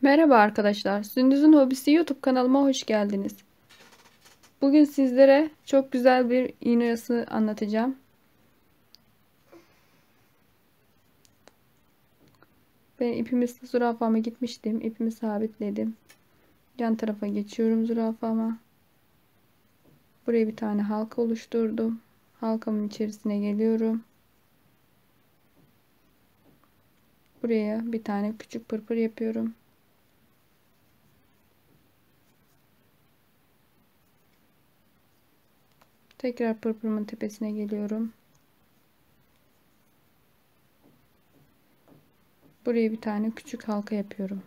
Merhaba arkadaşlar. Sündüz'ün Hobisi YouTube kanalıma hoş geldiniz. Bugün sizlere çok güzel bir iğne oyası anlatacağım. Ben ipimi zürafama gitmiştim. İpimi sabitledim. Yan tarafa geçiyorum zürafama. Buraya bir tane halka oluşturdum. Halkamın içerisine geliyorum. Buraya bir tane küçük pırpır yapıyorum. Tekrar pırpırımın tepesine geliyorum. Buraya bir tane küçük halka yapıyorum.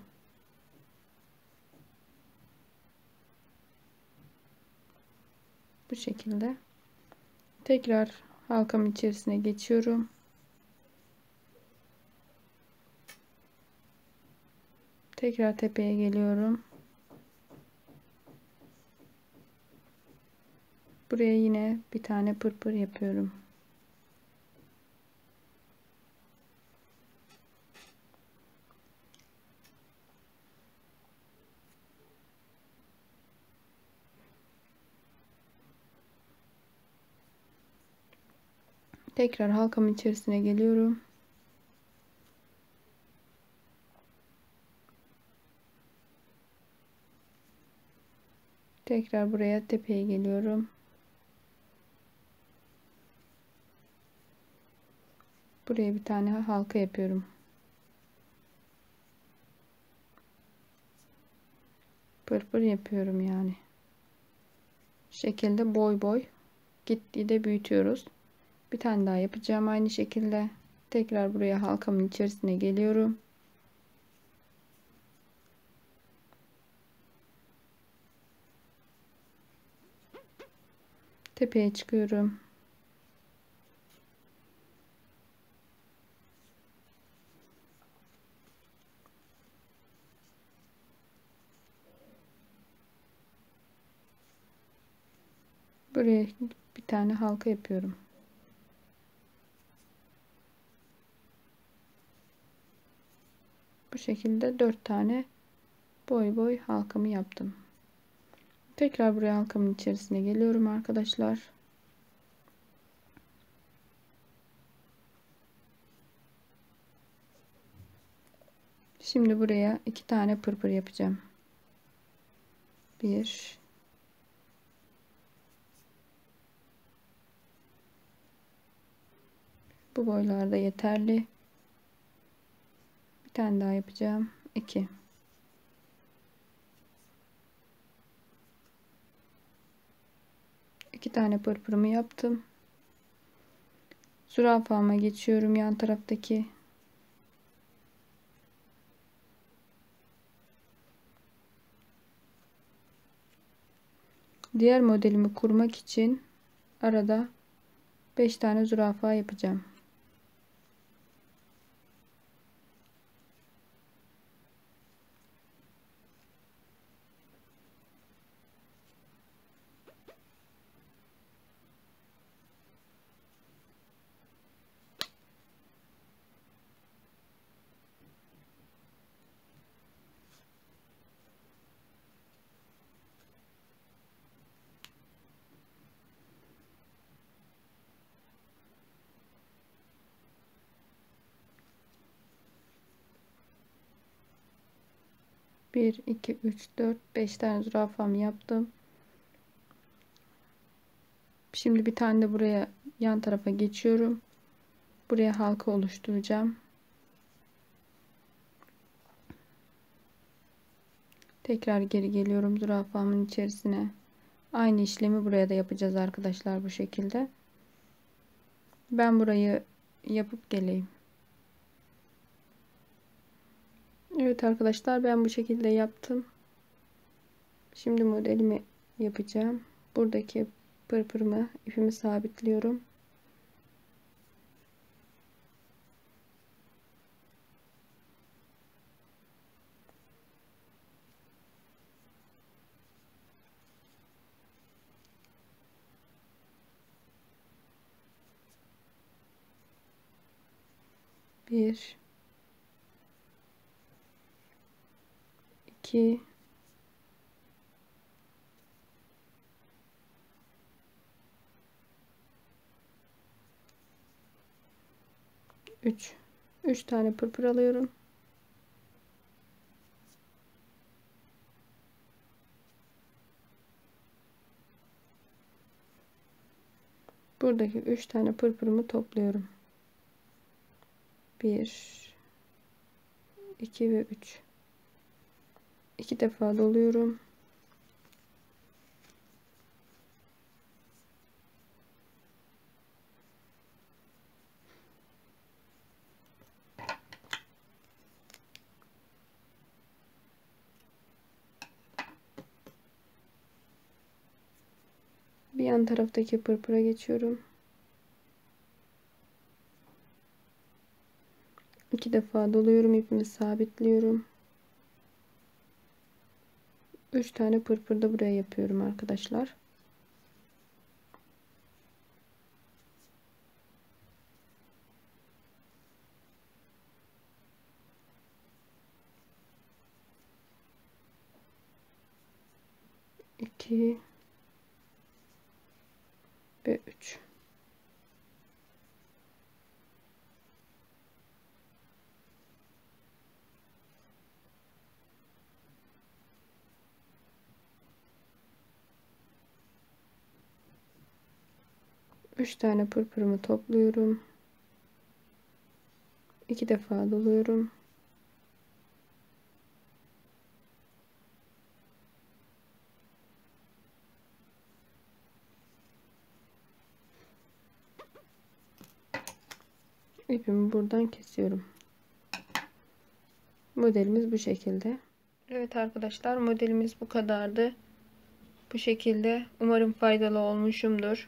Bu şekilde. Tekrar halkamın içerisine geçiyorum. Tekrar tepeye geliyorum. Buraya yine bir tane pırpır yapıyorum. Tekrar halkamın içerisine geliyorum. Tekrar buraya tepeye geliyorum. Buraya bir tane halka yapıyorum. Pırpır yapıyorum yani. Şekilde boy boy gitgide büyütüyoruz. Bir tane daha yapacağım aynı şekilde. Tekrar buraya halkamın içerisine geliyorum. Tepeye çıkıyorum. Buraya bir tane halka yapıyorum. Bu şekilde 4 tane boy boy halkamı yaptım. Tekrar buraya halkamın içerisine geliyorum arkadaşlar. Şimdi buraya 2 tane pırpır yapacağım. 1 bu boylarda yeterli. Bir tane daha yapacağım. 2 2 tane pırpırımı yaptım. Zürafama geçiyorum yan taraftaki. Diğer modelimi kurmak için arada 5 tane zürafa yapacağım. Bir, 2, 3, 4, 5 tane zürafamı yaptım. Şimdi bir tane de buraya yan tarafa geçiyorum. Buraya halka oluşturacağım. Tekrar geri geliyorum zürafamın içerisine. Aynı işlemi buraya da yapacağız arkadaşlar bu şekilde. Ben burayı yapıp geleyim. Evet arkadaşlar ben bu şekilde yaptım. Şimdi modelimi yapacağım. Buradaki pırpırımı ipimi sabitliyorum. Bir, 2 3 tane pırpır alıyorum. Buradaki 3 tane pırpırımı topluyorum. 1 2 ve 3. 2 defa doluyorum. Bir yan taraftaki pırpıra geçiyorum. 2 defa doluyorum, ipimi sabitliyorum. 3 tane pırpır da buraya yapıyorum arkadaşlar. İki ve 3. Üç tane pırpırımı topluyorum. 2 defa doluyorum. İpimi buradan kesiyorum. Modelimiz bu şekilde. Evet arkadaşlar, modelimiz bu kadardı. Bu şekilde. Umarım faydalı olmuşumdur.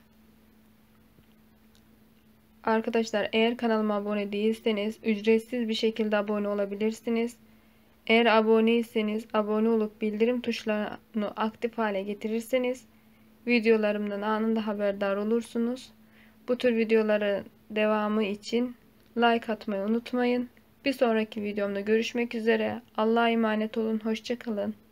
Arkadaşlar, eğer kanalıma abone değilseniz ücretsiz bir şekilde abone olabilirsiniz. Eğer aboneyseniz abone olup bildirim tuşlarını aktif hale getirirseniz videolarımdan anında haberdar olursunuz. Bu tür videoların devamı için like atmayı unutmayın. Bir sonraki videomda görüşmek üzere. Allah'a emanet olun. Hoşça kalın.